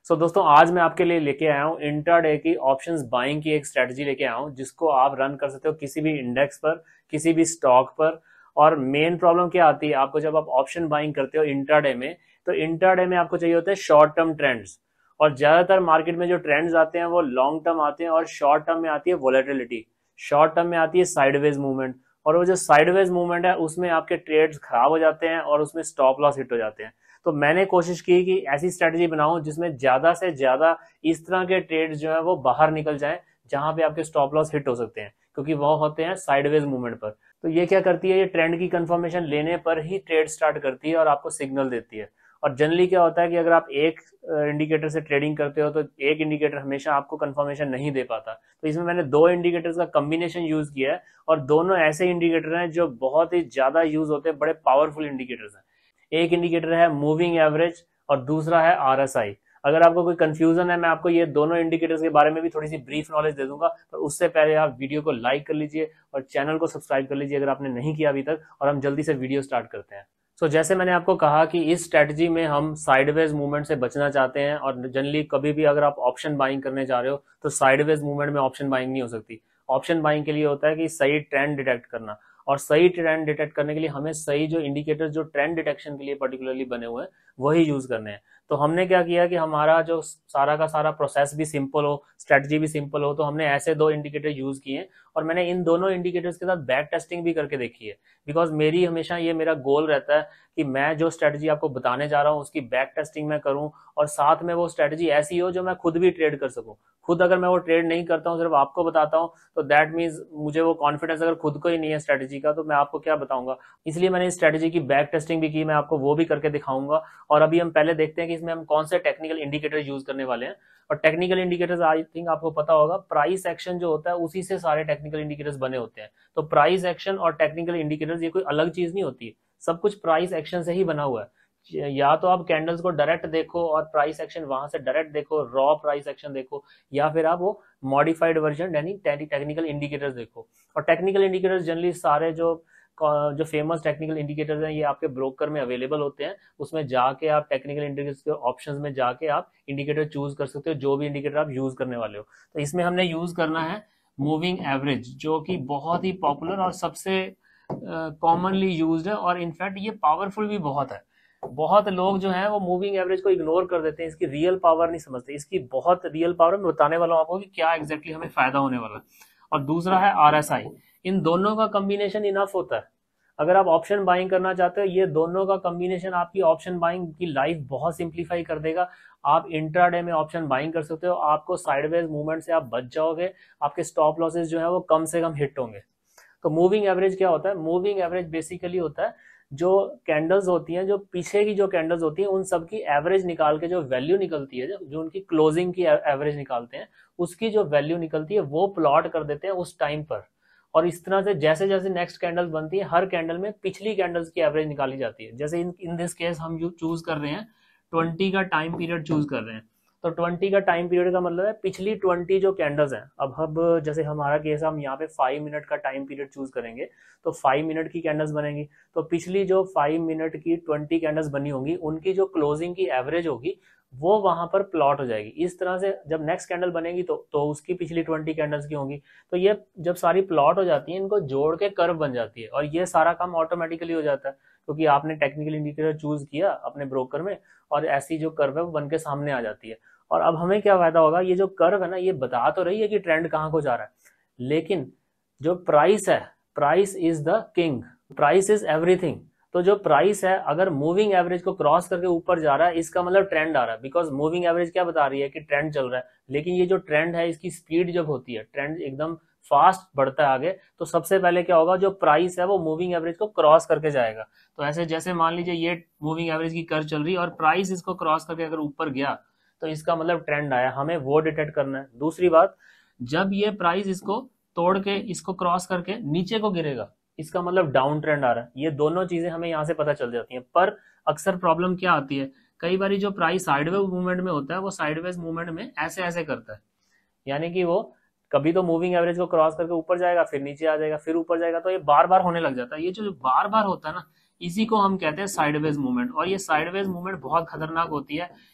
दोस्तों आज मैं आपके लिए लेके आया हूँ इंट्राडे की ऑप्शंस बाइंग की एक स्ट्रेटजी लेके आया हूँ जिसको आप रन कर सकते हो किसी भी इंडेक्स पर, किसी भी स्टॉक पर। और मेन प्रॉब्लम क्या आती है आपको जब आप ऑप्शन बाइंग करते हो इंट्राडे में, तो इंट्राडे में आपको चाहिए होते हैं शॉर्ट टर्म ट्रेंड्स। और ज्यादातर मार्केट में जो ट्रेंड्स आते हैं वो लॉन्ग टर्म आते हैं और शॉर्ट टर्म में आती है वोलेटिलिटी, शॉर्ट टर्म में आती है साइडवेज मूवमेंट। और वो जो साइडवेज मूवमेंट है उसमें आपके ट्रेड्स खराब हो जाते हैं और उसमें स्टॉप लॉस हिट हो जाते हैं। तो मैंने कोशिश की कि ऐसी स्ट्रेटजी बनाऊं जिसमें ज्यादा से ज्यादा इस तरह के ट्रेड्स जो है वो बाहर निकल जाएं जहां पे आपके स्टॉप लॉस हिट हो सकते हैं, क्योंकि वो होते हैं साइडवेज मूवमेंट पर। तो ये क्या करती है, ये ट्रेंड की कंफर्मेशन लेने पर ही ट्रेड स्टार्ट करती है और आपको सिग्नल देती है। और जनरली क्या होता है कि अगर आप एक इंडिकेटर से ट्रेडिंग करते हो तो एक इंडिकेटर हमेशा आपको कंफर्मेशन नहीं दे पाता। तो इसमें मैंने दो इंडिकेटर्स का कॉम्बिनेशन यूज किया है और दोनों ऐसे इंडिकेटर हैं जो बहुत ही ज्यादा यूज होते हैं, बड़े पावरफुल इंडिकेटर्स हैं। एक इंडिकेटर है मूविंग एवरेज और दूसरा है आरएसआई। अगर आपको कोई कंफ्यूजन है, मैं आपको ये दोनों इंडिकेटर्स के बारे में भी थोड़ी सी ब्रीफ नॉलेज दे दूंगा, पर उससे पहले आप वीडियो को लाइक कर लीजिए और चैनल को सब्सक्राइब कर लीजिए अगर आपने नहीं किया अभी तक। और हम जल्दी से वीडियो स्टार्ट करते हैं। जैसे मैंने आपको कहा कि इस स्ट्रेटजी में हम साइडवेज मूवमेंट से बचना चाहते हैं और जनरली कभी भी अगर आप ऑप्शन बाइंग करने जा रहे हो तो साइडवेज मूवमेंट में ऑप्शन बाइंग नहीं हो सकती। ऑप्शन बाइंग के लिए होता है कि सही ट्रेंड डिटेक्ट करना, और सही ट्रेंड डिटेक्ट करने के लिए हमें सही जो इंडिकेटर जो ट्रेंड डिटेक्शन के लिए पर्टिकुलरली बने हुए हैं वही यूज करने हैं। तो हमने क्या किया कि हमारा जो सारा का सारा प्रोसेस भी सिंपल हो, स्ट्रेटजी भी सिंपल हो, तो हमने ऐसे दो इंडिकेटर यूज किए। और मैंने इन दोनों इंडिकेटर्स के साथ बैक टेस्टिंग भी करके देखी है, बिकॉज मेरी हमेशा ये मेरा गोल रहता है कि मैं जो स्ट्रेटजी आपको बताने जा रहा हूँ उसकी बैक टेस्टिंग मैं करूँ और साथ में वो स्ट्रेटजी ऐसी हो जो मैं खुद भी ट्रेड कर सकूं। खुद अगर मैं वो ट्रेड नहीं करता हूँ, सिर्फ आपको बताता हूँ, तो दैट मीन्स मुझे वो कॉन्फिडेंस अगर खुद को ही नहीं है स्ट्रेटजी का, तो मैं आपको क्या बताऊंगा। इसलिए मैंने इस स्ट्रेटजी की बैक टेस्टिंग भी की, मैं आपको वो भी करके दिखाऊंगा। और अभी हम पहले देखते हैं कि इसमें हम कौन से टेक्निकल इंडिकेटर यूज करने वाले हैं। और टेक्निकल इंडिकेटर्स आई थिंक आपको पता होगा, प्राइस एक्शन जो होता है उसी से सारे टेक्निकल इंडिकेटर्स बने होते हैं। तो प्राइस एक्शन और टेक्निकल इंडिकेटर्स ये कोई अलग चीज नहीं होती, सब कुछ प्राइस एक्शन से ही बना हुआ है। या तो आप कैंडल्स को डायरेक्ट देखो और प्राइस एक्शन वहां से डायरेक्ट देखो, रॉ प्राइस एक्शन देखो, या फिर आप वो मॉडिफाइड वर्जन यानी टेक्निकल इंडिकेटर्स देखो। और टेक्निकल इंडिकेटर्स जनरली सारे जो जो फेमस टेक्निकल इंडिकेटर्स हैं ये आपके ब्रोकर में अवेलेबल होते हैं। उसमें जाके आप टेक्निकल इंडिकेटर्स के ऑप्शंस में जाके आप इंडिकेटर चूज कर सकते हो, जो भी इंडिकेटर आप यूज करने वाले हो। तो इसमें हमने यूज करना है मूविंग एवरेज, जो कि बहुत ही पॉपुलर और सबसे कॉमनली यूज्ड है, और इनफैक्ट ये पावरफुल भी बहुत है। बहुत लोग जो है वो मूविंग एवरेज को इग्नोर कर देते हैं, इसकी रियल पावर नहीं समझते। इसकी बहुत रियल पावर मैं बताने वाला हूं आपको कि क्या एग्जैक्टली हमें फायदा होने वाला है। और दूसरा है आरएसआई। इन दोनों का कॉम्बिनेशन इनफ होता है। अगर आप ऑप्शन बाइंग करना चाहते हो, ये दोनों का कॉम्बिनेशन आपकी ऑप्शन बाइंग की लाइफ बहुत सिंप्लीफाई कर देगा। आप इंट्राडे में ऑप्शन बाइंग कर सकते हो, आपको साइडवेज मूवमेंट से आप बच जाओगे, आपके स्टॉप लॉसेस जो है वो कम से कम हिट होंगे। तो मूविंग एवरेज क्या होता है? मूविंग एवरेज बेसिकली होता है जो कैंडल्स होती हैं, जो पीछे की जो कैंडल्स होती हैं उन सब की एवरेज निकाल के जो वैल्यू निकलती है, जो उनकी क्लोजिंग की एवरेज निकालते हैं, उसकी जो वैल्यू निकलती है वो प्लॉट कर देते हैं उस टाइम पर। और इस तरह से जैसे जैसे नेक्स्ट कैंडल बनती है, हर कैंडल में पिछली कैंडल्स की एवरेज निकाली जाती है। जैसे इन दिस केस हम जो चूज कर रहे हैं 20 का टाइम पीरियड चूज कर रहे हैं। तो 20 का टाइम पीरियड का मतलब है पिछली 20 जो कैंडल्स हैं। अब जैसे हमारा केस हम यहाँ पे 5 मिनट का टाइम पीरियड चूज करेंगे, तो 5 मिनट की कैंडल्स बनेंगी। तो पिछली जो 5 मिनट की 20 कैंडल्स बनी होंगी उनकी जो क्लोजिंग की एवरेज होगी वो वहां पर प्लॉट हो जाएगी। इस तरह से जब नेक्स्ट कैंडल बनेगी तो उसकी पिछली 20 कैंडल्स की होंगी। तो ये जब सारी प्लॉट हो जाती है, इनको जोड़ के कर्व बन जाती है, और ये सारा काम ऑटोमेटिकली हो जाता है क्योंकि आपने टेक्निकल इंडिकेटर चूज किया अपने ब्रोकर में, और ऐसी जो कर्व है वो बन के सामने आ जाती है। और अब हमें क्या फायदा होगा, ये जो कर्व है ना ये बता तो रही है कि ट्रेंड कहाँ को जा रहा है, लेकिन जो प्राइस है, price is the king, price is everything. तो जो प्राइस है अगर मूविंग एवरेज को क्रॉस करके ऊपर जा रहा है, इसका मतलब ट्रेंड आ रहा है। बिकॉज मूविंग एवरेज क्या बता रही है कि ट्रेंड चल रहा है, लेकिन ये जो ट्रेंड है इसकी स्पीड जब होती है, ट्रेंड एकदम फास्ट बढ़ता है आगे, तो सबसे पहले क्या होगा, जो प्राइस है वो मूविंग एवरेज को क्रॉस करके जाएगा। तो ऐसे जैसे मान लीजिए ये मूविंग एवरेज की कर्व चल रही है और प्राइस इसको क्रॉस करके अगर ऊपर गया तो इसका मतलब ट्रेंड आया, हमें वो डिटेक्ट करना है। दूसरी बात, जब ये प्राइस इसको तोड़ के इसको क्रॉस करके नीचे को गिरेगा, इसका मतलब डाउन ट्रेंड आ रहा है। ये दोनों चीजें हमें यहाँ से पता चल जाती हैं। पर अक्सर प्रॉब्लम क्या आती है, कई बार जो प्राइस साइडवेज मूवमेंट में होता है वो साइडवेज मूवमेंट में ऐसे ऐसे करता है, यानी कि वो कभी तो मूविंग एवरेज को क्रॉस करके ऊपर जाएगा, फिर नीचे आ जाएगा, फिर ऊपर जाएगा। तो ये बार बार होने लग जाता है। ये जो बार बार होता है ना, इसी को हम कहते हैं साइडवेज मूवमेंट। और ये साइडवेज मूवमेंट बहुत खतरनाक होती है।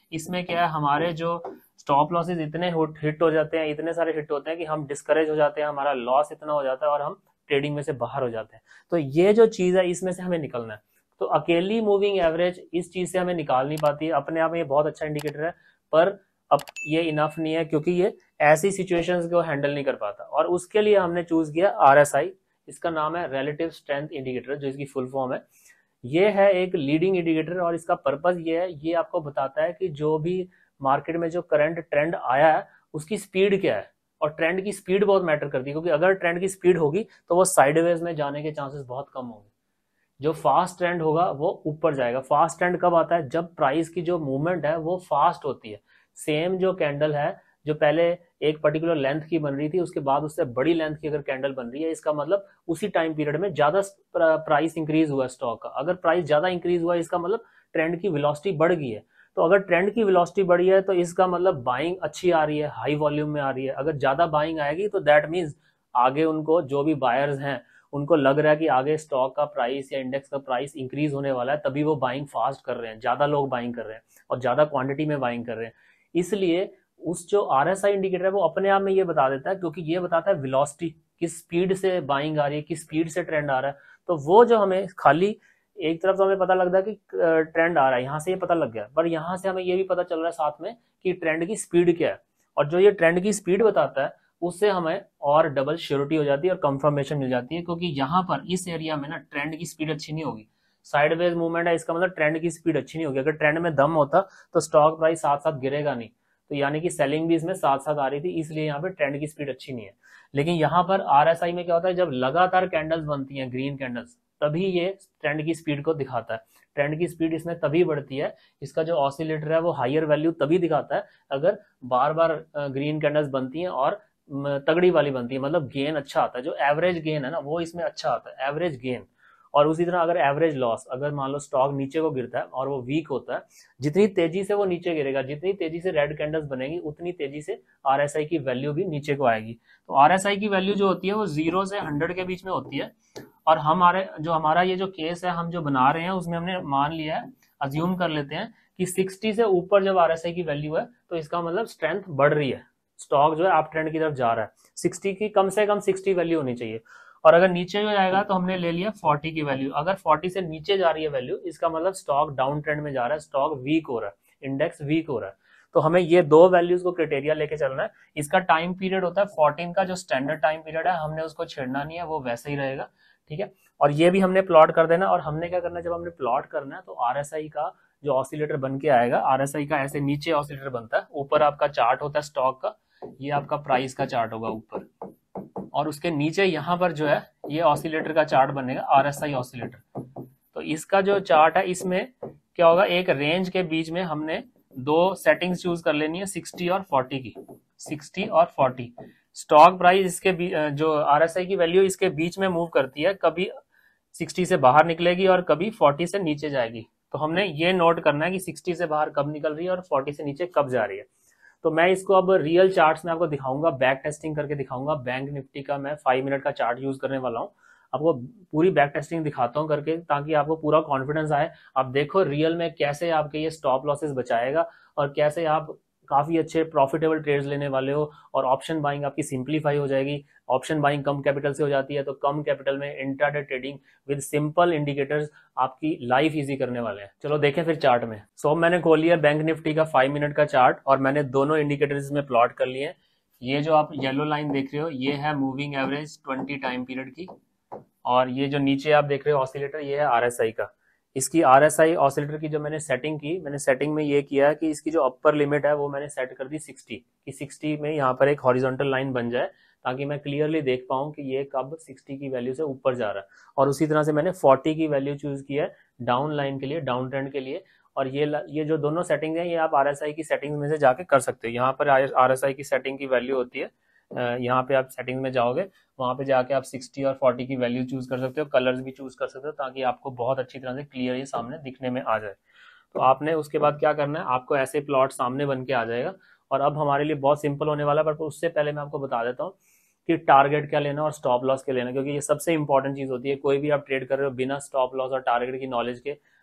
इसमें क्या है, हमारे जो स्टॉप लॉसेस इतने हिट हो जाते हैं, इतने सारे हिट होते हैं कि हम डिस्करेज हो जाते हैं, हमारा लॉस इतना हो जाता है और हम ट्रेडिंग में से बाहर हो जाते हैं। तो ये जो चीज है इसमें से हमें निकलना है। तो अकेली मूविंग एवरेज इस चीज से हमें निकाल नहीं पाती है, अपने आप में ये बहुत अच्छा इंडिकेटर है, पर अब ये इनफ नहीं है क्योंकि ये ऐसी सिचुएशंस को हैंडल नहीं कर पाता। और उसके लिए हमने चूज किया आरएसआई, इसका नाम है रिलेटिव स्ट्रेंथ इंडिकेटर, जो इसकी फुल फॉर्म है। ये है एक लीडिंग इंडिकेटर और इसका पर्पस ये है, ये आपको बताता है कि जो भी मार्केट में जो करंट ट्रेंड आया है उसकी स्पीड क्या है। और ट्रेंड की स्पीड बहुत मैटर करती है, क्योंकि अगर ट्रेंड की स्पीड होगी तो वो साइडवेज में जाने के चांसेस बहुत कम होंगे। जो फास्ट ट्रेंड होगा वो ऊपर जाएगा। फास्ट ट्रेंड कब आता है, जब प्राइस की जो मूवमेंट है वो फास्ट होती है। सेम जो कैंडल है, जो पहले एक पर्टिकुलर लेंथ की बन रही थी, उसके बाद उससे बड़ी लेंथ की अगर कैंडल बन रही है, इसका मतलब उसी टाइम पीरियड में ज्यादा प्राइस इंक्रीज हुआ स्टॉक का। अगर प्राइस ज्यादा इंक्रीज हुआ इसका मतलब ट्रेंड की वेलोसिटी बढ़ गई है। तो अगर ट्रेंड की वेलोसिटी बढ़ी है तो इसका मतलब बाइंग अच्छी आ रही है, हाई वॉल्यूम में आ रही है। अगर ज्यादा बाइंग आएगी तो दैट मीन्स आगे उनको, जो भी बायर्स हैं, उनको लग रहा है कि आगे स्टॉक का प्राइस या इंडेक्स का प्राइस इंक्रीज होने वाला है, तभी वो बाइंग फास्ट कर रहे हैं, ज्यादा लोग बाइंग कर रहे हैं और ज्यादा क्वांटिटी में बाइंग कर रहे हैं। इसलिए उस जो आरएसआई इंडिकेटर है वो अपने आप में ये बता देता है, क्योंकि ये बताता है वेलोसिटी, किस स्पीड से बाइंग आ रही है, किस स्पीड से ट्रेंड आ रहा है। तो वो जो हमें खाली एक तरफ तो हमें पता लगता है कि ट्रेंड आ रहा है, यहां से ये पता लग गया, पर यहां से हमें ये भी पता चल रहा है साथ में कि ट्रेंड की स्पीड क्या है। और जो ये ट्रेंड की स्पीड बताता है उससे हमें और डबल श्योरिटी हो जाती है और कंफर्मेशन मिल जाती है, क्योंकि यहाँ पर इस एरिया में ना ट्रेंड की स्पीड अच्छी नहीं होगी। साइडवेज मूवमेंट है, इसका मतलब ट्रेंड की स्पीड अच्छी नहीं होगी। अगर ट्रेंड में दम होता तो स्टॉक प्राइस साथ साथ गिरेगा नहीं। तो यानी कि सेलिंग भी इसमें साथ साथ आ रही थी, इसलिए यहाँ पे ट्रेंड की स्पीड अच्छी नहीं है। लेकिन यहाँ पर आरएसआई में क्या होता है, जब लगातार कैंडल्स बनती हैं, ग्रीन कैंडल्स, तभी ये ट्रेंड की स्पीड को दिखाता है। ट्रेंड की स्पीड इसमें तभी बढ़ती है, इसका जो ऑसिलेटर है वो हायर वैल्यू तभी दिखाता है अगर बार बार ग्रीन कैंडल्स बनती हैं और तगड़ी वाली बनती है, मतलब गेन अच्छा आता है। जो एवरेज गेन है ना वो इसमें अच्छा आता है, एवरेज गेन। और उसी तरह अगर एवरेज लॉस, अगर मान लो स्टॉक नीचे को गिरता है और वो वीक होता है, जितनी तेजी से वो नीचे गिरेगा, जितनी तेजी से रेड कैंडल्स बनेगी, उतनी तेजी से आरएसआई की वैल्यू भी नीचे को आएगी। तो आरएसआई की वैल्यू जो होती है वो 0 से 100 के बीच में होती है। और हमारा ये जो केस है हम जो बना रहे हैं उसमें हमने मान लिया है, अज्यूम कर लेते हैं कि 60 से ऊपर जब आरएसआई की वैल्यू है तो इसका मतलब स्ट्रेंथ बढ़ रही है, स्टॉक जो है आप ट्रेंड की तरफ जा रहा है। 60 की कम से कम 60 वैल्यू होनी चाहिए। और अगर नीचे जो जाएगा तो हमने ले लिया 40 की वैल्यू। अगर 40 से नीचे जा रही है वैल्यू, इसका मतलब स्टॉक डाउन ट्रेंड में जा रहा है, स्टॉक वीक हो रहा है, इंडेक्स वीक हो रहा है। तो हमें ये दो वैल्यूज को क्राइटेरिया लेके चलना है। इसका टाइम पीरियड होता है 14 का, जो स्टैंडर्ड टाइम पीरियड है, हमने उसको छेड़ना नहीं है, वो वैसे ही रहेगा। ठीक है, और ये भी हमने प्लॉट कर देना। और हमने क्या करना है, जब हमने प्लॉट करना है तो आरएसआई का जो ऑसिलेटर बन के आएगा, आरएसआई का ऐसे नीचे ऑसिलेटर बनता है, ऊपर आपका चार्ट होता है स्टॉक का, ये आपका प्राइस का चार्ट होगा ऊपर, और उसके नीचे यहाँ पर जो है ये ऑसिलेटर का चार्ट बनेगा, आरएसआई ऑसिलेटर। तो इसका जो चार्ट है इसमें क्या होगा, एक रेंज के बीच में हमने दो सेटिंग्स चूज कर लेनी है, 60 और 40 की। 60 और 40 स्टॉक प्राइस इसके जो आरएसआई की वैल्यू इसके बीच में मूव करती है, कभी 60 से बाहर निकलेगी और कभी 40 से नीचे जाएगी। तो हमने ये नोट करना है कि 60 से बाहर कब निकल रही है और 40 से नीचे कब जा रही है। तो मैं इसको अब रियल चार्ट्स में आपको दिखाऊंगा, बैक टेस्टिंग करके दिखाऊंगा। बैंक निफ्टी का मैं 5 मिनट का चार्ट यूज करने वाला हूँ, आपको पूरी बैक टेस्टिंग दिखाता हूँ करके, ताकि आपको पूरा कॉन्फिडेंस आए। आप देखो रियल में कैसे आपके ये स्टॉप लॉसेस बचाएगा और कैसे आप काफी अच्छे प्रॉफिटेबल ट्रेड्स लेने वाले हो। और ऑप्शन बाइंग आपकी सिंप्लीफाई हो जाएगी। ऑप्शन बाइंग कम कैपिटल से हो जाती है, तो कम कैपिटल में intraday trading with simple indicators आपकी लाइफ इजी करने वाले हैं। चलो देखें फिर चार्ट में। सो मैंने खोल लिया बैंक निफ्टी का 5 मिनट का चार्ट और मैंने दोनों इंडिकेटर्स में प्लॉट कर लिए। ये जो आप येलो लाइन देख रहे हो ये है मूविंग एवरेज 20 टाइम पीरियड की, और ये जो नीचे आप देख रहे हो ऑसिलेटर, ये है आरएसआई का। इसकी आरएसआई ऑसिलेटर की जो मैंने सेटिंग की, मैंने सेटिंग में ये किया कि इसकी जो अपर लिमिट है वो मैंने सेट कर दी 60 कि 60 में यहाँ पर एक हॉरिजॉन्टल लाइन बन जाए, ताकि मैं क्लियरली देख पाऊं कि ये कब 60 की वैल्यू से ऊपर जा रहा है। और उसी तरह से मैंने 40 की वैल्यू चूज की है डाउन लाइन के लिए, डाउन ट्रेंड के लिए। और ये जो दोनों सेटिंग है ये आप आरएसआई की सेटिंग में से जाके कर सकते हो। यहाँ पर आरएसआई की सेटिंग की वैल्यू होती है, यहाँ पे आप सेटिंग में जाओगे, वहां पे जाके आप 60 और 40 की वैल्यू चूज कर सकते हो, कलर्स भी चूज कर सकते हो, ताकि आपको बहुत अच्छी तरह से क्लियर ये सामने दिखने में आ जाए। तो आपने उसके बाद क्या करना है, आपको ऐसे प्लॉट सामने बन के आ जाएगा। और अब हमारे लिए बहुत सिंपल होने वाला है, पर उससे पहले मैं आपको बता देता हूँ कि टारगेट क्या लेना और स्टॉप लॉस क्या लेना, क्योंकि ये सबसे इंपॉर्टेंट चीज होती है। कोई भी आप ट्रेड कर रहे हो बिना स्टॉप लॉस और टारगेट की नॉलेज के,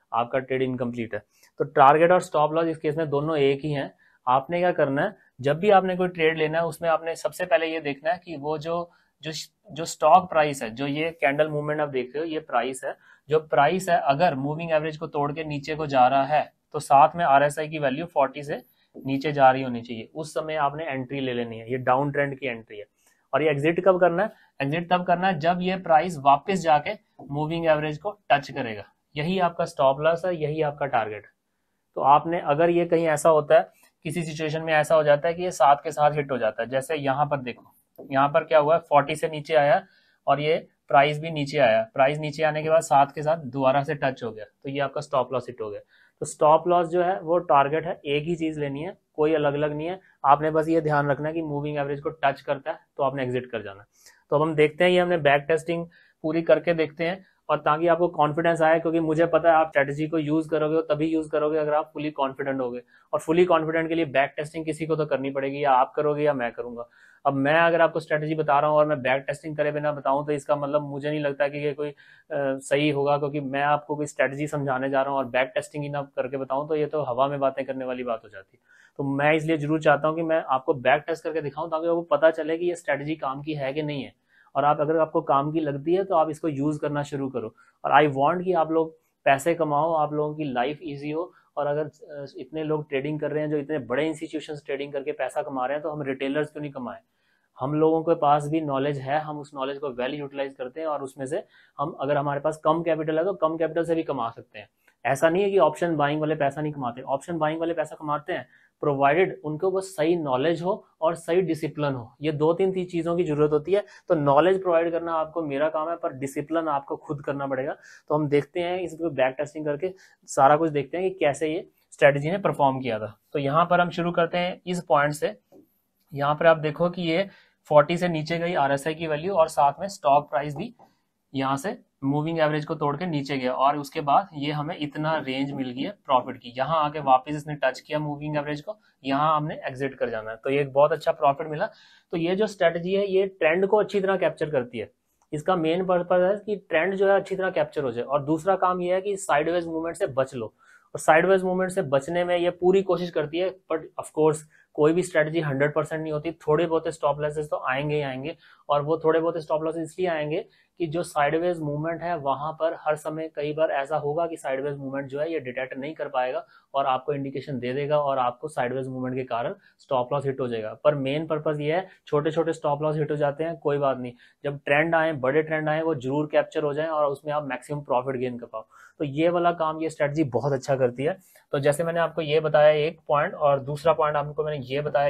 आपका ट्रेड इनकम्प्लीट है। तो टारगेट और स्टॉप लॉस इस केस में दोनों एक ही हैं। आपने क्या करना है, जब भी आपने कोई ट्रेड लेना है उसमें आपने सबसे पहले ये देखना है कि वो जो जो स्टॉक प्राइस है, जो ये कैंडल मूवमेंट आप देख रहे हो, ये प्राइस है, जो प्राइस है अगर मूविंग एवरेज को तोड़ के नीचे को जा रहा है तो साथ में आरएसआई की वैल्यू 40 से नीचे जा रही होनी चाहिए, उस समय आपने एंट्री ले लेनी है। ये डाउन ट्रेंड की एंट्री है। और ये एग्जिट कब करना है? एग्जिट तब करना है जब ये प्राइस वापस जाके मूविंग एवरेज को टच करेगा। यही आपका स्टॉप लॉस है, यही आपका टारगेट है। तो आपने अगर ये कहीं ऐसा होता है, किसी सिचुएशन में ऐसा हो जाता है कि ये साथ के साथ हिट हो जाता है, जैसे यहाँ पर देखो, यहाँ पर क्या हुआ है, 40 से नीचे आया और ये प्राइस भी नीचे आया, प्राइस नीचे आने के बाद साथ के साथ दोबारा से टच हो गया, तो ये आपका स्टॉप लॉस हिट हो गया। तो स्टॉप लॉस जो है वो टारगेट है, एक ही चीज लेनी है, कोई अलग अलग नहीं है। आपने बस ये ध्यान रखना है कि मूविंग एवरेज को टच करता है तो आपने एग्जिट कर जाना। तो अब हम देखते हैं, ये हमने बैक टेस्टिंग पूरी करके देखते हैं, और ताकि आपको कॉन्फिडेंस आए, क्योंकि मुझे पता है आप स्ट्रेटेजी को यूज करोगे तभी यूज करोगे अगर आप फुली कॉन्फिडेंट होगे। और फुली कॉन्फिडेंट के लिए बैक टेस्टिंग किसी को तो करनी पड़ेगी, या आप करोगे या मैं करूंगा। अब मैं अगर आपको स्ट्रेटेजी बता रहा हूँ और मैं बैक टेस्टिंग करे बिना बताऊं तो इसका मतलब मुझे नहीं लगता कि ये कोई सही होगा, क्योंकि मैं आपको कोई स्ट्रेटेजी समझाने जा रहा हूँ और बैक टेस्टिंग ही ना करके बताऊं तो ये तो हवा में बातें करने वाली बात हो जाती है। तो मैं इसलिए जरूर चाहता हूँ कि मैं आपको बैक टेस्ट करके दिखाऊं ताकि आपको पता चले कि ये स्ट्रेटेजी काम की है कि नहीं है। और आप अगर आपको काम की लगती है तो आप इसको यूज करना शुरू करो। और आई वांट कि आप लोग पैसे कमाओ, आप लोगों की लाइफ इजी हो। और अगर इतने लोग ट्रेडिंग कर रहे हैं, जो इतने बड़े इंस्टीट्यूशंस ट्रेडिंग करके पैसा कमा रहे हैं, तो हम रिटेलर्स क्यों नहीं कमाएं? हम लोगों के पास भी नॉलेज है, हम उस नॉलेज को वेल यूटिलाइज करते हैं और उसमें से हम, अगर हमारे पास कम कैपिटल है तो कम कैपिटल से भी कमा सकते हैं। ऐसा नहीं है कि ऑप्शन बाइंग वाले पैसा नहीं कमाते, ऑप्शन बाइंग वाले पैसा कमाते हैं, प्रोवाइडेड उनको बस सही नॉलेज हो और सही डिसिप्लिन हो। ये दो तीन चीजों की जरूरत होती है। तो नॉलेज प्रोवाइड करना आपको मेरा काम है, पर डिसिप्लिन आपको खुद करना पड़ेगा। तो हम देखते हैं इसको बैक टेस्टिंग करके सारा कुछ देखते हैं कि कैसे ये स्ट्रेटेजी ने परफॉर्म किया था। तो यहाँ पर हम शुरू करते हैं इस पॉइंट से। यहाँ पर आप देखो कि ये 40 से नीचे गई आरएसआई की वैल्यू, और साथ में स्टॉक प्राइस भी यहाँ से मूविंग एवरेज को तोड़ के नीचे गया, और उसके बाद ये हमें इतना रेंज मिल गई है प्रॉफिट की। यहाँ आके वापस इसने टच किया मूविंग एवरेज को, यहाँ हमने एग्जिट कर जाना है, तो ये एक बहुत अच्छा प्रॉफिट मिला। तो ये जो स्ट्रेटजी है ये ट्रेंड को अच्छी तरह कैप्चर करती है। इसका मेन पर्पज है कि ट्रेंड जो है अच्छी तरह कैप्चर हो जाए, और दूसरा काम ये है कि साइडवेज मूवमेंट से बच लो। और साइडवेज मूवमेंट से बचने में ये पूरी कोशिश करती है, बट ऑफकोर्स कोई भी स्ट्रेटजी 100% नहीं होती, थोड़े बहुत स्टॉप लॉसेस तो आएंगे ही आएंगे। और वो थोड़े बहुत स्टॉप लॉसेस इसलिए आएंगे कि जो साइडवेज मूवमेंट है वहां पर हर समय कई बार ऐसा होगा कि साइडवेज मूवमेंट जो है ये डिटेक्ट नहीं कर पाएगा और आपको इंडिकेशन दे देगा, और आपको साइडवेज मूवमेंट के कारण स्टॉप लॉस हिट हो जाएगा। पर मेन पर्पज ये है, छोटे छोटे स्टॉप लॉस हिट हो जाते हैं, कोई बात नहीं, जब ट्रेंड आए, बड़े ट्रेंड आए, वो जरूर कैप्चर हो जाए और उसमें आप मैक्सिमम प्रॉफिट गेन कर पाओ। तो ये वाला काम ये स्ट्रेटजी बहुत अच्छा करती है। तो जैसे मैंने आपको ये बताया एक पॉइंट, और दूसरा पॉइंट आपको मैंने ये बताया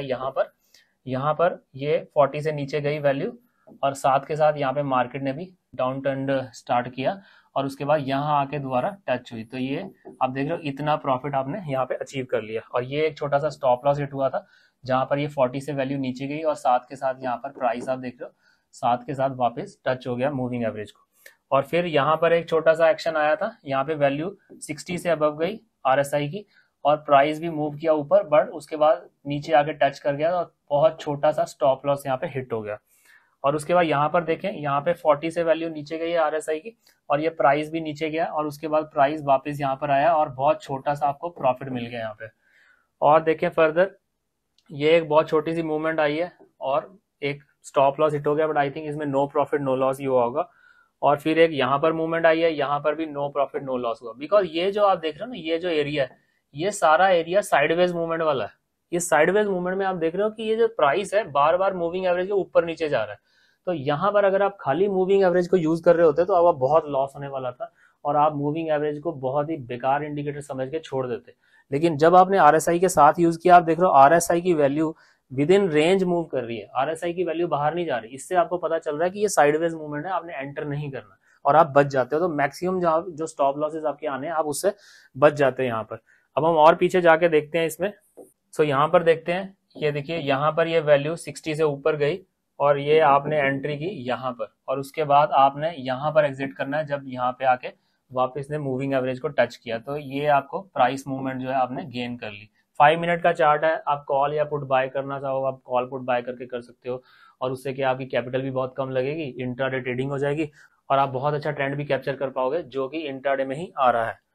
यहाँ पर ये 40 से नीचे गई वैल्यू, और साथ के साथ यहाँ पे मार्केट ने भी डाउन ट्रेंड स्टार्ट किया, और उसके बाद यहाँ आके दोबारा टच हुई। तो ये आप देख रहे हो इतना प्रॉफिट आपने यहाँ पे अचीव कर लिया। और ये एक छोटा सा स्टॉप लॉस हिट हुआ था, जहां पर ये 40 से वैल्यू नीचे गई, और साथ के साथ यहाँ पर प्राइस आप देख रहे हो साथ के साथ वापस टच हो गया मूविंग एवरेज को। और फिर यहाँ पर एक छोटा सा एक्शन आया था, यहाँ पे वैल्यू 60 से अबव गई आरएसआई की, और प्राइस भी मूव किया ऊपर, बट उसके बाद नीचे आके टच कर गया, और बहुत छोटा सा स्टॉप लॉस यहाँ पे हिट हो गया। और उसके बाद यहाँ पर देखें, यहाँ पे 40 से वैल्यू नीचे गई है आरएसआई की, और ये प्राइस भी नीचे गया, और उसके बाद प्राइस वापस यहाँ पर आया, और बहुत छोटा सा आपको प्रॉफिट मिल गया यहाँ पे। और देखें फर्दर, ये एक बहुत छोटी सी मूवमेंट आई है और एक स्टॉप लॉस हिट हो गया, बट आई थिंक इसमें नो प्रॉफिट नो लॉस ही हुआ होगा। और फिर एक यहाँ पर मूवमेंट आई है, यहाँ पर भी नो प्रॉफिट नो लॉस हुआ, बिकॉज ये जो आप देख रहे हो ना, ये जो एरिया है, ये सारा एरिया साइडवेज मूवमेंट वाला है। ये साइडवेज मूवमेंट में आप देख रहे हो कि ये जो प्राइस है बार बार मूविंग एवरेज के ऊपर नीचे जा रहा है। तो यहाँ पर अगर आप खाली मूविंग एवरेज को यूज कर रहे होते तो आपका बहुत लॉस होने वाला था, और आप मूविंग एवरेज को बहुत ही बेकार इंडिकेटर समझ के छोड़ देते। लेकिन जब आपने आरएसआई के साथ यूज किया, आप देख रहे हो आरएसआई की value within range move कर रही है, आरएसआई की वैल्यू बाहर नहीं जा रही। इससे आपको पता चल रहा है कि ये साइडवेज मूवमेंट है, आपने एंटर नहीं करना और आप बच जाते हो। तो मैक्सिमम जो स्टॉप लॉसेस आपके आने हैं आप उससे बच जाते हैं यहाँ पर। अब हम और पीछे जाके देखते हैं इसमें। सो यहाँ पर देखते हैं, ये देखिए यहाँ पर ये वैल्यू 60 से ऊपर गई, और ये आपने एंट्री की यहाँ पर, और उसके बाद आपने यहाँ पर एग्जिट करना है जब यहाँ पे आके वापस ने मूविंग एवरेज को टच किया। तो ये आपको प्राइस मूवमेंट जो है आपने गेन कर ली। 5 मिनट का चार्ट है, आप कॉल या पुट बाय करना चाहो आप कॉल पुट बाय करके कर सकते हो, और उससे क्या आपकी कैपिटल भी बहुत कम लगेगी, इंट्राडे ट्रेडिंग हो जाएगी, और आप बहुत अच्छा ट्रेंड भी कैप्चर कर पाओगे जो कि इंट्राडे में ही आ रहा है।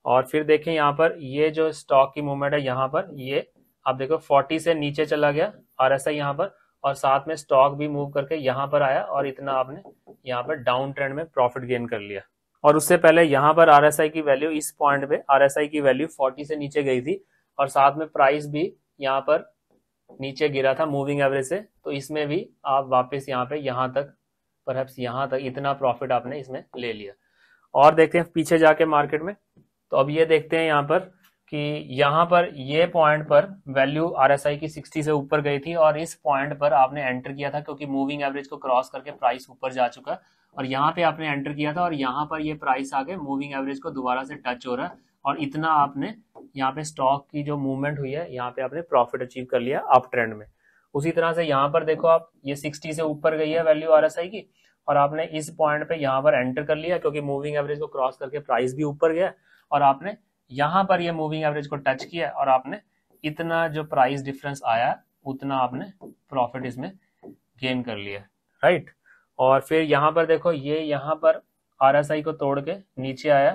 और फिर देखें यहाँ पर ये जो स्टॉक की मूवमेंट है, यहाँ पर ये आप देखो 40 से नीचे चला गया RSI यहाँ पर, और साथ में स्टॉक भी मूव करके यहाँ पर आया और इतना आपने यहाँ पर डाउन ट्रेंड में प्रॉफिट गेन कर लिया। और उससे पहले यहाँ पर RSI की वैल्यू, इस पॉइंट पे RSI की वैल्यू 40 से नीचे गई थी और साथ में प्राइस भी यहाँ पर नीचे गिरा था मूविंग एवरेज से, तो इसमें भी आप वापस यहाँ पे यहाँ तक परहैप्स यहाँ तक इतना प्रॉफिट आपने इसमें ले लिया। और देखते हैं पीछे जाके मार्केट में, तो अब ये देखते हैं यहाँ पर कि यहाँ पर ये पॉइंट पर वैल्यू RSI की 60 से ऊपर गई थी और इस पॉइंट पर आपने एंटर किया था क्योंकि मूविंग एवरेज को क्रॉस करके प्राइस ऊपर जा चुका, और यहाँ पे आपने एंटर किया था और यहाँ पर ये प्राइस आके मूविंग एवरेज को दोबारा से टच हो रहा है और इतना आपने यहाँ पे स्टॉक की जो मूवमेंट हुई है यहाँ पे आपने प्रॉफिट अचीव कर लिया अप ट्रेंड में। उसी तरह से यहाँ पर देखो आप, ये 60 से ऊपर गई है वैल्यू RSI की और आपने इस पॉइंट पे यहाँ पर एंटर कर लिया क्योंकि मूविंग एवरेज को क्रॉस करके प्राइस भी ऊपर गया और आपने यहाँ पर ये मूविंग एवरेज को टच किया और आपने इतना जो प्राइस डिफरेंस आया उतना आपने प्रॉफिट इसमें गेन कर लिया, राइट। और फिर यहाँ पर देखो ये यहाँ पर RSI को तोड़ के नीचे आया,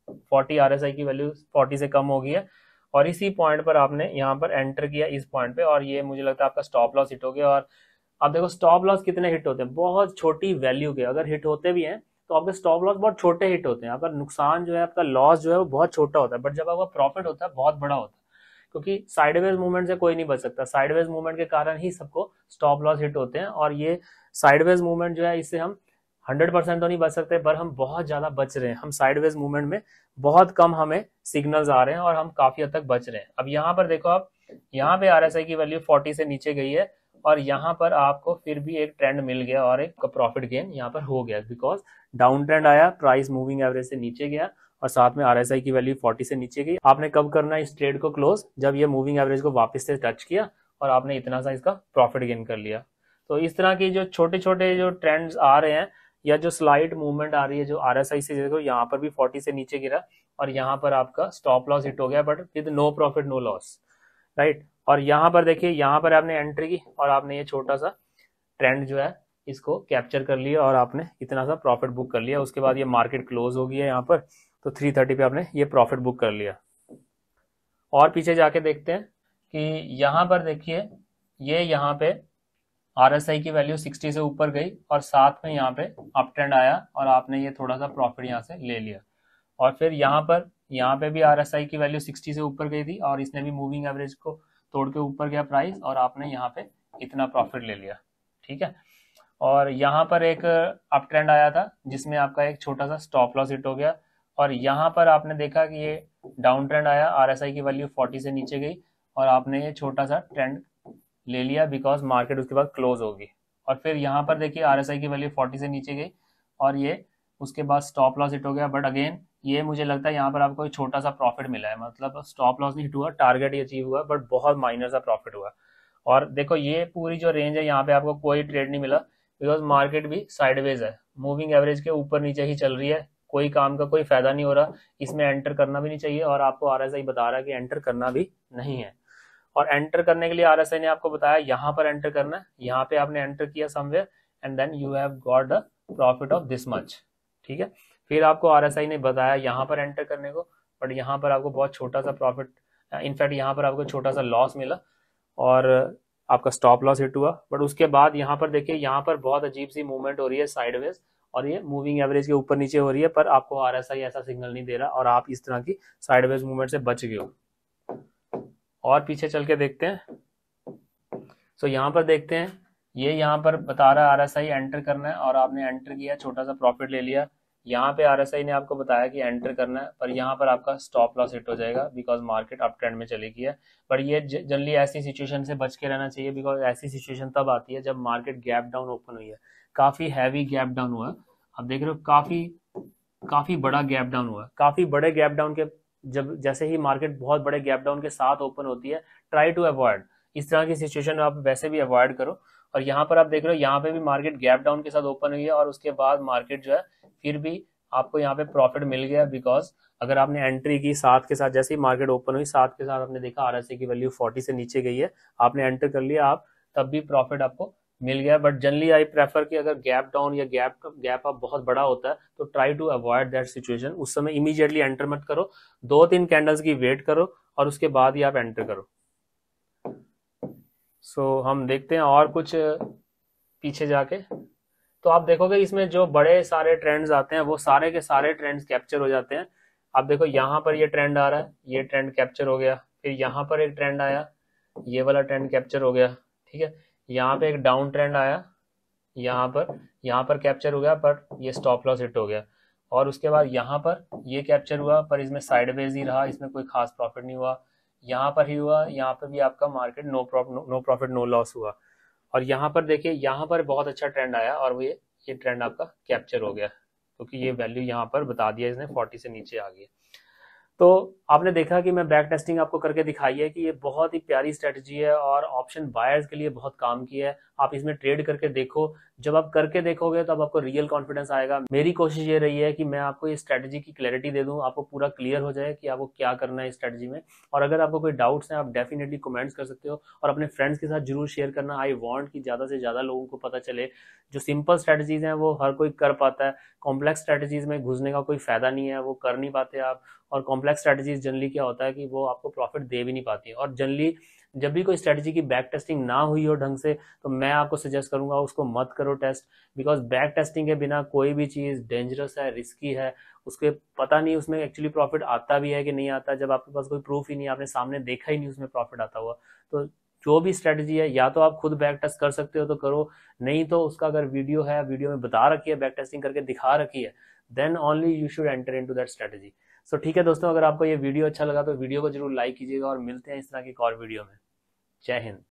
40 RSI की वैल्यू 40 से कम हो गई है और इसी पॉइंट पर आपने यहाँ पर एंटर किया इस पॉइंट पे और ये मुझे लगता है आपका स्टॉप लॉस हिट हो गया। और आप देखो स्टॉप लॉस कितने हिट होते हैं, बहुत छोटी वैल्यू के अगर हिट होते भी हैं तो आपके स्टॉप लॉस बहुत छोटे हिट होते हैं, आपका नुकसान जो है, आपका लॉस जो है वो बहुत छोटा होता है, बट जब आपका प्रॉफिट होता है बहुत बड़ा होता है क्योंकि साइडवेज मूवमेंट से कोई नहीं बच सकता, साइडवेज मूवमेंट के कारण ही सबको स्टॉप लॉस हिट होते हैं। और ये साइडवेज मूवमेंट जो है इससे हम 100% तो नहीं बच सकते पर हम बहुत ज्यादा बच रहे हैं, हम साइडवेज मूवमेंट में बहुत कम हमें सिग्नल्स आ रहे हैं और हम काफी हद तक बच रहे हैं। अब यहाँ पर देखो आप, यहाँ पे RSI की वैल्यू 40 से नीचे गई है और यहाँ पर आपको फिर भी एक ट्रेंड मिल गया और एक प्रॉफिट गेन यहाँ पर हो गया बिकॉज डाउन ट्रेंड आया, प्राइस मूविंग एवरेज से नीचे गया और साथ में RSI की वैल्यू 40 से नीचे गई। आपने कब करना है इस ट्रेड को क्लोज, जब ये मूविंग एवरेज को वापस से टच किया और आपने इतना सा इसका प्रॉफिट गेन कर लिया। तो इस तरह की जो छोटे छोटे जो ट्रेंड्स आ रहे हैं या जो स्लाइड मूवमेंट आ रही है जो RSI से, देखो यहाँ पर भी 40 से नीचे गिरा और यहाँ पर आपका स्टॉप लॉस हिट हो गया but with no profit no loss, right. और यहाँ पर देखिए, यहाँ पर आपने एंट्री की और आपने ये छोटा सा ट्रेंड जो है इसको कैप्चर कर लिया और आपने इतना सा प्रॉफिट बुक कर लिया। उसके बाद ये मार्केट क्लोज हो गई है यहाँ पर, तो 330 पे आपने ये प्रॉफिट बुक कर लिया। और पीछे जाके देखते हैं कि यहाँ पर देखिए ये यहाँ पे RSI की वैल्यू 60 से ऊपर गई और साथ में यहाँ पे अप ट्रेंड आया और आपने ये थोड़ा सा प्रॉफिट यहाँ से ले लिया। और फिर यहाँ पे भी RSI की वैल्यू 60 से ऊपर गई थी और इसने भी मूविंग एवरेज को तोड़ के ऊपर गया प्राइस और आपने यहाँ पे इतना प्रॉफिट ले लिया, ठीक है। और यहाँ पर एक अप ट्रेंड आया था जिसमें आपका एक छोटा सा स्टॉप लॉस हिट हो गया और यहाँ पर आपने देखा कि ये डाउन ट्रेंड आया, RSI की वैल्यू 40 से नीचे गई और आपने ये छोटा सा ट्रेंड ले लिया बिकॉज मार्केट उसके बाद क्लोज होगी। और फिर यहाँ पर देखिए RSI की वैल्यू 40 से नीचे गई और ये उसके बाद स्टॉप लॉस हिट हो गया, बट अगेन ये मुझे लगता है यहाँ पर आपको एक छोटा सा प्रॉफिट मिला है, मतलब स्टॉप लॉस नहीं हिट हुआ, टारगेट ही अचीव हुआ बट बहुत माइनर सा प्रॉफिट हुआ। और देखो ये पूरी जो रेंज है यहाँ पे आपको कोई ट्रेड नहीं मिला बिकॉज मार्केट भी साइडवेज है, मूविंग एवरेज के ऊपर नीचे ही चल रही है, कोई काम का कोई फायदा नहीं हो रहा, इसमें एंटर करना भी नहीं चाहिए और आपको RSI बता रहा है कि एंटर करना भी नहीं है। और एंटर करने के लिए RSI ने आपको बताया यहाँ पर एंटर करना है, यहाँ पे आपने एंटर किया somewhere and then you have got the profit of this much, ठीक है। फिर आपको RSI ने बताया यहाँ पर एंटर करने को, बट यहाँ पर आपको बहुत छोटा सा प्रॉफिट, इनफैक्ट यहाँ पर आपको छोटा सा लॉस मिला और आपका स्टॉप लॉस हिट हुआ। बट उसके बाद यहाँ पर देखिए, यहाँ पर बहुत अजीब सी मूवमेंट हो रही है साइडवेज और ये मूविंग एवरेज के ऊपर नीचे हो रही है, पर आपको RSI ऐसा सिग्नल नहीं दे रहा और आप इस तरह की साइडवेज मूवमेंट से बच गए हो। और पीछे चल के देखते हैं, सो यहाँ पर देखते हैं, ये यहाँ पर बता रहा है RSI एंटर करना है और आपने एंटर किया, छोटा सा प्रॉफिट ले लिया। यहाँ पे RSI ने आपको बताया कि एंटर करना है, पर यहाँ पर आपका स्टॉप लॉस हिट हो जाएगा बिकॉज मार्केट अप ट्रेंड में चली गई है। पर ये जनरली ऐसी सिचुएशन से बच के रहना चाहिए बिकॉज ऐसी सिचुएशन तब आती है जब मार्केट गैप डाउन ओपन हुई है, काफी हैवी गैप डाउन हुआ, आप देख रहे हो काफी बड़ा गैप डाउन हुआ, काफी बड़े गैप डाउन के जब जैसे ही मार्केट बहुत बड़े गैप डाउन के साथ ओपन होती है, ट्राई टू अवॉइड इस तरह की सिचुएशन आप वैसे भी अवॉइड करो। और यहाँ पर आप देख रहे हो, यहाँ पे भी मार्केट गैप डाउन के साथ ओपन हुई है और उसके बाद मार्केट जो है फिर भी आपको यहाँ पे प्रॉफिट मिल गया बिकॉज अगर आपने एंट्री की साथ के साथ, जैसे ही मार्केट ओपन हुई साथ के साथ आपने देखा RSI की वैल्यू 40 से नीचे गई है, आपने एंटर कर लिया, आप तब भी प्रॉफिट आपको मिल गया, बट जनरली आई प्रेफर कि अगर गैप डाउन या गैप गैप अप बहुत बड़ा होता है तो try to avoid that situation. उस समय इमीडिएटली एंटर मत करो, 2-3 कैंडल्स की वेट करो और उसके बाद ही आप एंटर करो। सो हम देखते हैं और कुछ पीछे जाके, तो आप देखोगे इसमें जो बड़े सारे ट्रेंड्स आते हैं वो सारे के सारे ट्रेंड्स कैप्चर हो जाते हैं। आप देखो यहाँ पर ये ट्रेंड आ रहा है, ये ट्रेंड कैप्चर हो गया, फिर यहाँ पर एक ट्रेंड आया, ये वाला ट्रेंड कैप्चर हो गया, ठीक है। यहाँ पे एक डाउन ट्रेंड आया, यहाँ पर कैप्चर हो गया पर ये स्टॉप लॉस हिट हो गया, और उसके बाद यहाँ पर ये कैप्चर हुआ पर इसमें साइडवेज ही रहा, इसमें कोई खास प्रॉफिट नहीं हुआ। यहाँ पर ही हुआ, यहाँ पर भी आपका market no profit no loss हुआ। और यहाँ पर देखिए, यहाँ पर बहुत अच्छा ट्रेंड आया और वो ये ट्रेंड आपका कैप्चर हो गया, क्योंकि ये वैल्यू यहाँ पर बता दिया इसने 40 से नीचे आ गई। तो आपने देखा कि मैं बैक टेस्टिंग आपको करके दिखाई है कि ये बहुत ही प्यारी स्ट्रेटजी है और ऑप्शन बायर्स के लिए बहुत काम की है। आप इसमें ट्रेड करके देखो, जब आप करके देखोगे तो आपको रियल कॉन्फिडेंस आएगा। मेरी कोशिश ये रही है कि मैं आपको ये स्ट्रेटजी की क्लैरिटी दे दूं, आपको पूरा क्लियर हो जाए कि आपको क्या करना है इस स्ट्रेटजी में। और अगर आपको कोई डाउट्स हैं आप डेफिनेटली कमेंट्स कर सकते हो और अपने फ्रेंड्स के साथ जरूर शेयर करना। आई वांट कि ज्यादा से ज्यादा लोगों को पता चले। जो सिंपल स्ट्रेटजीज हैं वो हर कोई कर पाता है, कॉम्प्लेक्स स्ट्रेटजीज में घुसने का कोई फायदा नहीं है, वो कर नहीं पाते आप। और कॉम्प्लेक्स स्ट्रेटजीज जनरली क्या होता है कि वो आपको प्रॉफिट दे भी नहीं पाती है। और जनरली जब भी कोई स्ट्रेटजी की बैक टेस्टिंग ना हुई हो ढंग से, तो मैं आपको सजेस्ट करूंगा उसको मत करो टेस्ट, बिकॉज बैक टेस्टिंग के बिना कोई भी चीज डेंजरस है, रिस्की है। उसके पता नहीं उसमें एक्चुअली प्रॉफिट आता भी है कि नहीं आता, जब आपके पास कोई प्रूफ ही नहीं, आपने सामने देखा ही नहीं उसमें प्रॉफिट आता हुआ। तो जो भी स्ट्रेटजी है, या तो आप खुद बैक टेस्ट कर सकते हो तो करो, नहीं तो उसका अगर वीडियो है, वीडियो में बता रखी है, बैक टेस्टिंग करके दिखा रखी है, then only you should enter into that strategy. So ठीक है दोस्तों, अगर आपको ये वीडियो अच्छा लगा तो वीडियो को जरूर लाइक कीजिएगा और मिलते हैं इस तरह की एक और वीडियो में। जय हिंद।